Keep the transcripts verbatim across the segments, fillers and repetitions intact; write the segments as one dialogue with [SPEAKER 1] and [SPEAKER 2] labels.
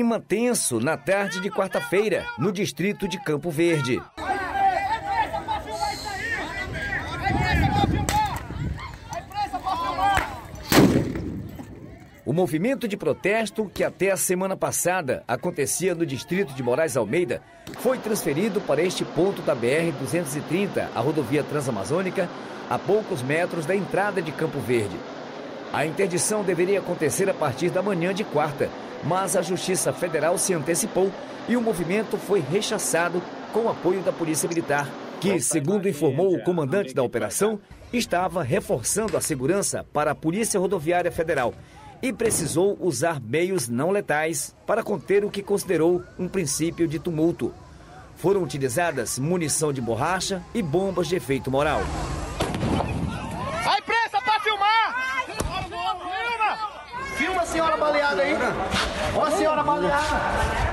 [SPEAKER 1] Clima tenso na tarde de quarta-feira, no distrito de Campo Verde. O movimento de protesto, que até a semana passada acontecia no distrito de Moraes Almeida, foi transferido para este ponto da B R duzentos e trinta, a rodovia transamazônica, a poucos metros da entrada de Campo Verde. A interdição deveria acontecer a partir da manhã de quarta, mas a Justiça Federal se antecipou e o movimento foi rechaçado com o apoio da Polícia Militar, que, segundo informou o comandante da operação, estava reforçando a segurança para a Polícia Rodoviária Federal e precisou usar meios não letais para conter o que considerou um princípio de tumulto. Foram utilizadas munição de borracha e bombas de efeito moral.
[SPEAKER 2] A imprensa para filmar! Filma! Filma a senhora baleada aí! Ó a senhora baleada!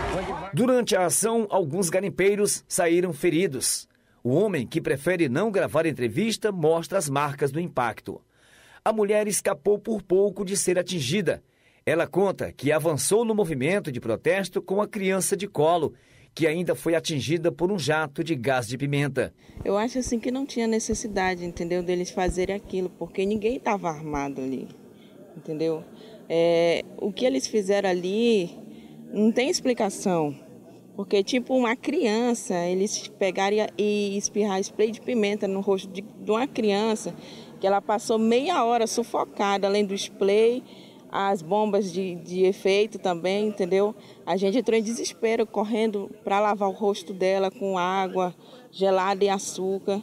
[SPEAKER 1] Durante a ação, alguns garimpeiros saíram feridos. O homem, que prefere não gravar entrevista, mostra as marcas do impacto. A mulher escapou por pouco de ser atingida. Ela conta que avançou no movimento de protesto com a criança de colo, que ainda foi atingida por um jato de gás de pimenta.
[SPEAKER 3] Eu acho assim que não tinha necessidade, entendeu, deles fazerem aquilo, porque ninguém estava armado ali, entendeu? É, o que eles fizeram ali não tem explicação, porque tipo uma criança, eles pegaram e espirrar spray de pimenta no rosto de, de uma criança, que ela passou meia hora sufocada, além do spray, as bombas de, de efeito também, entendeu? A gente entrou em desespero, correndo para lavar o rosto dela com água gelada e açúcar.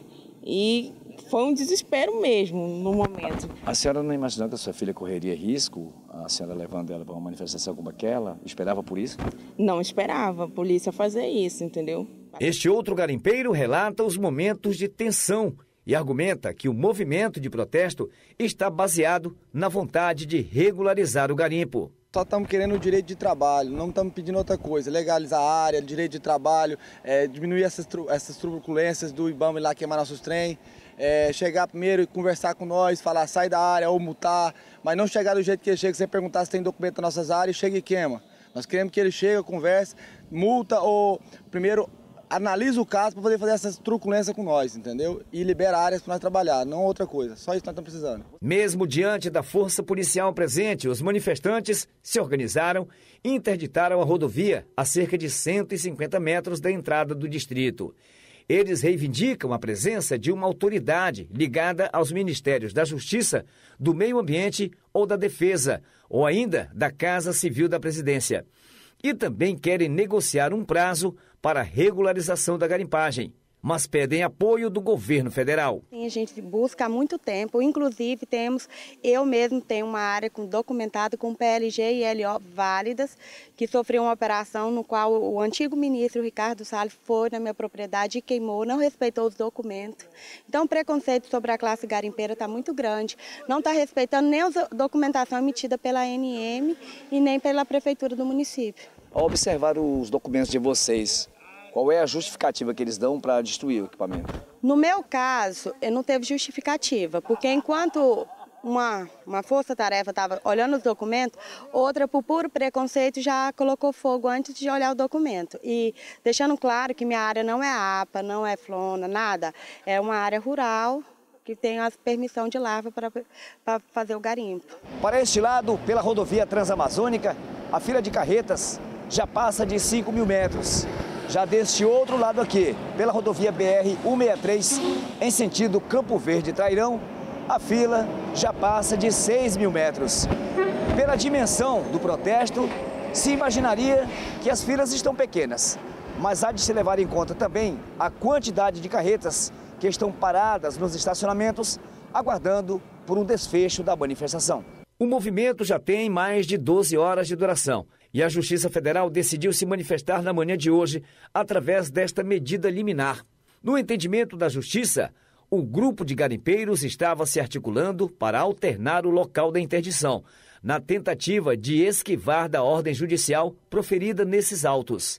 [SPEAKER 3] E foi um desespero mesmo no momento.
[SPEAKER 4] A senhora não imaginou que a sua filha correria risco, a senhora levando ela para uma manifestação como aquela? Esperava por isso?
[SPEAKER 3] Não esperava a polícia fazer isso, entendeu?
[SPEAKER 1] Este outro garimpeiro relata os momentos de tensão e argumenta que o movimento de protesto está baseado na vontade de regularizar o garimpo.
[SPEAKER 5] Só estamos querendo o direito de trabalho, não estamos pedindo outra coisa, legalizar a área, direito de trabalho, é, diminuir essas, essas turbulências do IBAMA ir lá queimar nossos trem, é, chegar primeiro e conversar com nós, falar sai da área ou multar, mas não chegar do jeito que ele chega, sem perguntar se tem documento nas nossas áreas, chega e queima. Nós queremos que ele chegue, converse, multa ou primeiro analisa o caso para poder fazer essas truculências com nós, entendeu? E libera áreas para nós trabalhar, não outra coisa. Só isso que nós estamos precisando.
[SPEAKER 1] Mesmo diante da força policial presente, os manifestantes se organizaram e interditaram a rodovia a cerca de cento e cinquenta metros da entrada do distrito. Eles reivindicam a presença de uma autoridade ligada aos Ministérios da Justiça, do Meio Ambiente ou da Defesa, ou ainda da Casa Civil da Presidência. E também querem negociar um prazo para a regularização da garimpagem, mas pedem apoio do governo federal.
[SPEAKER 6] A gente busca há muito tempo, inclusive temos, eu mesmo tenho uma área com, documentada com P L G e L O válidas, que sofreu uma operação no qual o antigo ministro Ricardo Salles foi na minha propriedade e queimou, não respeitou os documentos. Então o preconceito sobre a classe garimpeira está muito grande, não está respeitando nem a documentação emitida pela A N M e nem pela prefeitura do município.
[SPEAKER 4] Ao observar os documentos de vocês, qual é a justificativa que eles dão para destruir o equipamento?
[SPEAKER 6] No meu caso, não teve justificativa, porque enquanto uma, uma força-tarefa estava olhando os documentos, outra, por puro preconceito, já colocou fogo antes de olhar o documento. E deixando claro que minha área não é A P A, não é Flona, nada, é uma área rural que tem a permissão de lavra para fazer o garimpo.
[SPEAKER 1] Para este lado, pela rodovia transamazônica, a fila de carretas já passa de cinco mil metros. Já deste outro lado aqui, pela rodovia B R cento e sessenta e três, em sentido Campo Verde-Trairão, a fila já passa de seis mil metros. Pela dimensão do protesto, se imaginaria que as filas estão pequenas, mas há de se levar em conta também a quantidade de carretas que estão paradas nos estacionamentos, aguardando por um desfecho da manifestação. O movimento já tem mais de doze horas de duração e a Justiça Federal decidiu se manifestar na manhã de hoje através desta medida liminar. No entendimento da Justiça, o grupo de garimpeiros estava se articulando para alternar o local da interdição, na tentativa de esquivar da ordem judicial proferida nesses autos.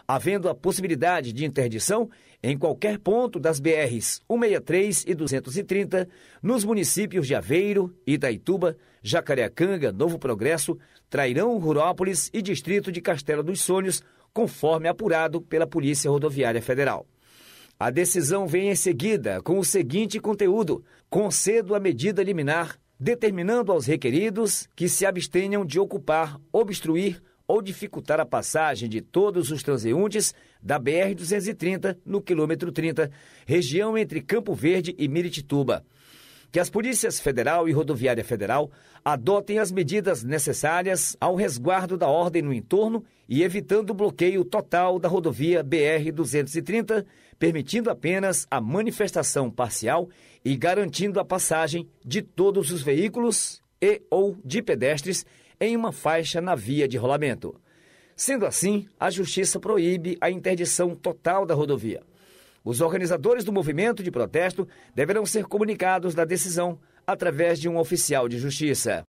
[SPEAKER 1] havendo a possibilidade de interdição em qualquer ponto das B Rs cento e sessenta e três e duzentos e trinta, nos municípios de Aveiro, Itaituba, Jacareacanga, Novo Progresso, Trairão, Rurópolis e Distrito de Castelo dos Sonhos, conforme apurado pela Polícia Rodoviária Federal. A decisão vem em seguida com o seguinte conteúdo: concedo a medida liminar determinando aos requeridos que se abstenham de ocupar, obstruir ou dificultar a passagem de todos os transeuntes da B R duzentos e trinta no quilômetro trinta, região entre Campo Verde e Miritituba. Que as polícias federal e rodoviária federal adotem as medidas necessárias ao resguardo da ordem no entorno e evitando o bloqueio total da rodovia B R duzentos e trinta, permitindo apenas a manifestação parcial e garantindo a passagem de todos os veículos e ou de pedestres em uma faixa na via de rolamento. Sendo assim, a Justiça proíbe a interdição total da rodovia. Os organizadores do movimento de protesto deverão ser comunicados da decisão através de um oficial de justiça.